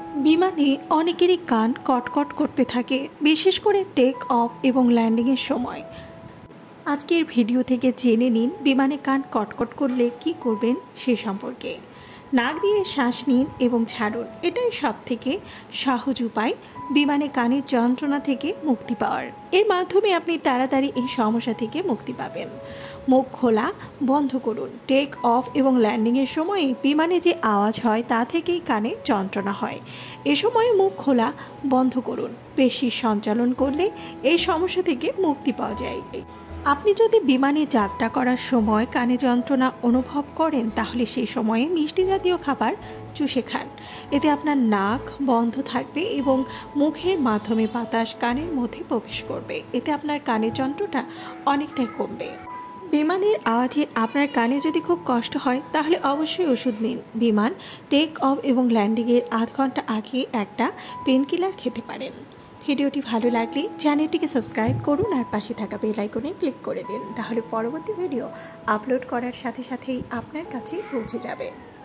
বিমানে অনেকেরই কান কটকট করতে থাকে, বিশেষ করে টেক অফ এবং ল্যান্ডিংয়ের সময়। আজকের ভিডিও থেকে জেনে নিন বিমানে কান কটকট করলে কি করবেন সে সম্পর্কে। নাক দিয়ে শ্বাস নিন এবং ছাড়ুন, এটাই সবথেকে সহজ উপায় বিমানে কানের যন্ত্রণা থেকে মুক্তি পাওয়ার। এর মাধ্যমে আপনি তাড়াতাড়ি এই সমস্যা থেকে মুক্তি পাবেন। মুখ খোলা বন্ধ করুন। টেক অফ এবং ল্যান্ডিংয়ের সময় বিমানে যে আওয়াজ হয় তা থেকেই কানে যন্ত্রণা হয়। এ সময় মুখ খোলা বন্ধ করুন। পেশি সঞ্চালন করলে এই সমস্যা থেকে মুক্তি পাওয়া যায়। আপনি যদি বিমানে যাত্রা করার সময় কানে যন্ত্রণা অনুভব করেন, তাহলে সেই সময়ে মিষ্টি জাতীয় খাবার চুষে খান। এতে আপনার নাক বন্ধ থাকবে এবং মুখের মাধ্যমে বাতাস কানের মধ্যে প্রবেশ করবে। এতে আপনার কানের যন্ত্রণা অনেকটাই কমবে। বিমানের আওয়াজে আপনার কানে যদি খুব কষ্ট হয়, তাহলে অবশ্যই ওষুধ নিন। বিমান টেক অফ এবং ল্যান্ডিংয়ের আধ ঘন্টা আগে একটা পেনকিলার খেতে পারেন। ভিডিওটি ভালো লাগলে চ্যানেলটিকে সাবস্ক্রাইব করুন আর পাশে থাকা বেল আইকনে ক্লিক করে দিন, তাহলে পরবর্তী ভিডিও আপলোড করার সাথে সাথেই আপনার কাছে পৌঁছে যাবে।